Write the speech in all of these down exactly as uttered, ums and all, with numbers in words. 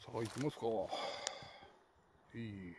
さあ行きますか。いい。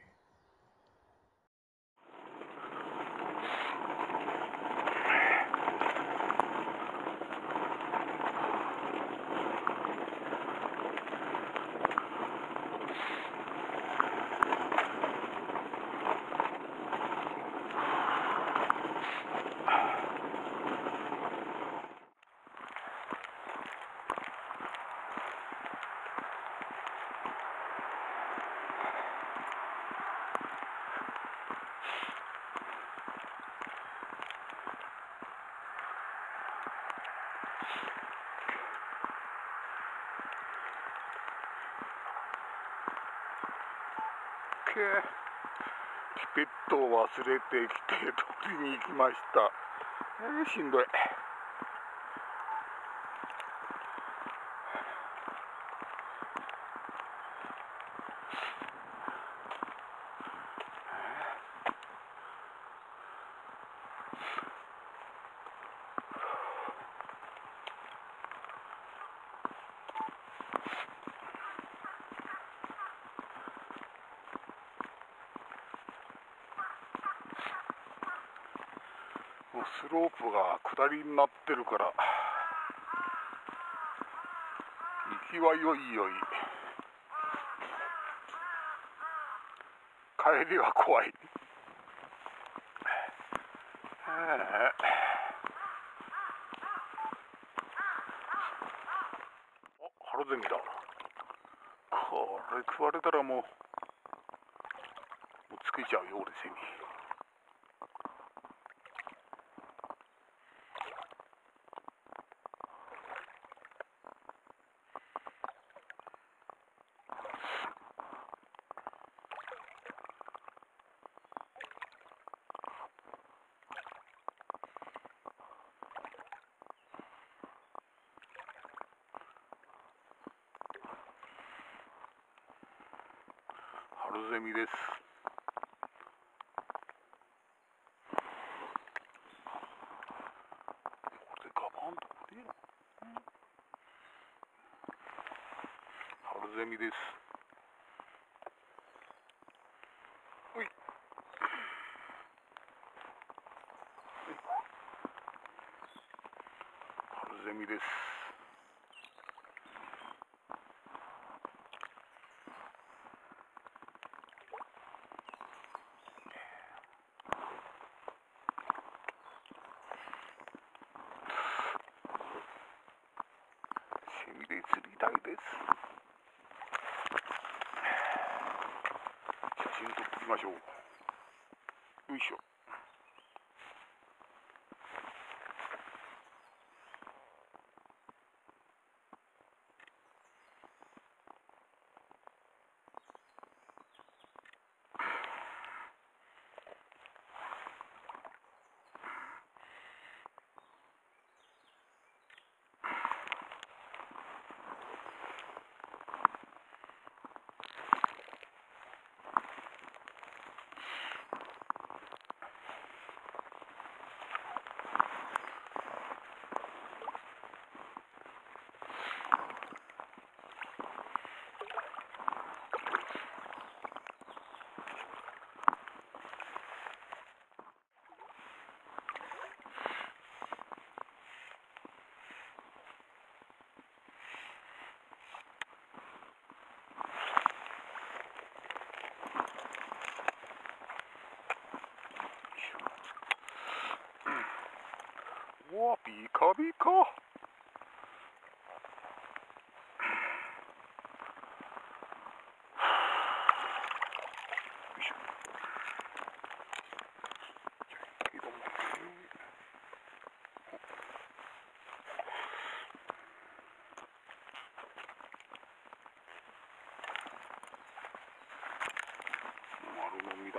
ピペットを忘れてきて取りに行きました。えー、しんどい。もうスロープが下りになってるから行きはよいよい、帰りは怖い。あ、ハロゼミだ。これ食われたらもうもうつけちゃうよ俺セミ。ハロゼミです。これガバンとこれよ。ハロゼミです。おい。ハロゼミです。セミで釣りたいです。写真撮ってきましょう。よいしょ。うわ、ビカビカ。よいしょ。けどもね、丸飲みだ。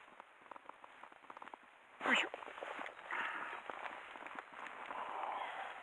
よいしょ。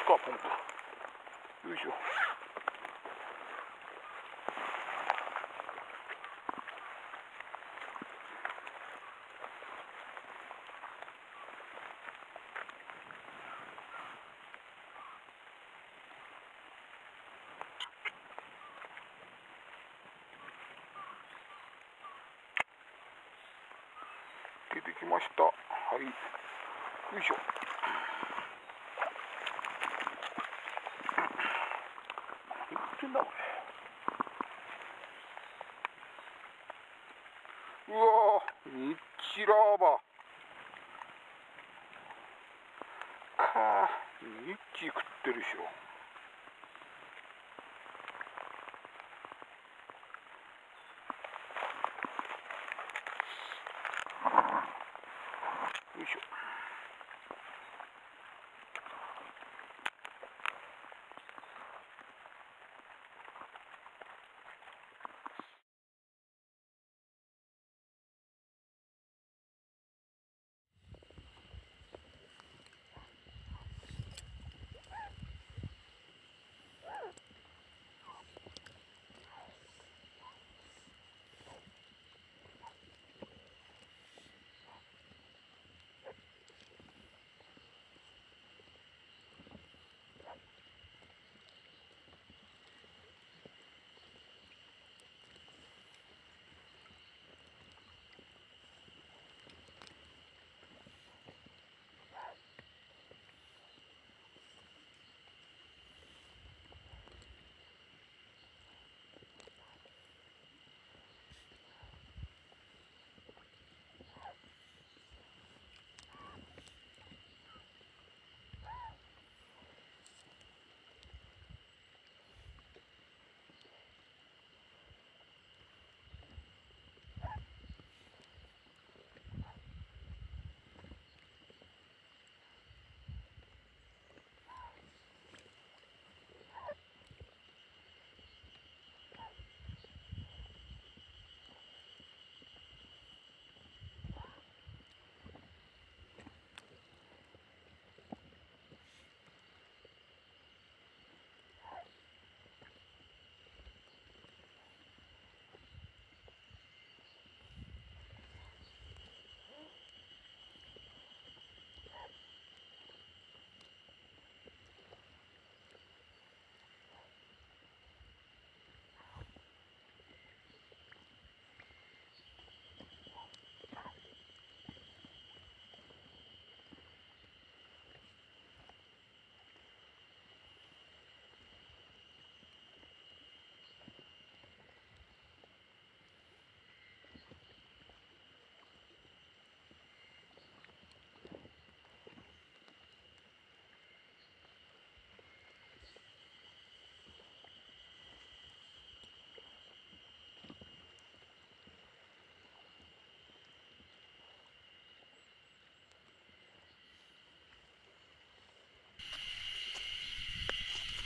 すか、ポンプ。よいしょ。出てきました。はい。よいしょ。何言ってんだこれ。うわー、ニッチラーバかー、ニッチ食ってるでしょ。よいしょ。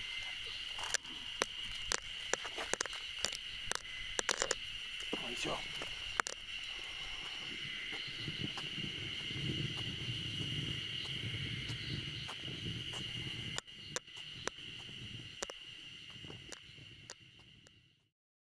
よいしょ。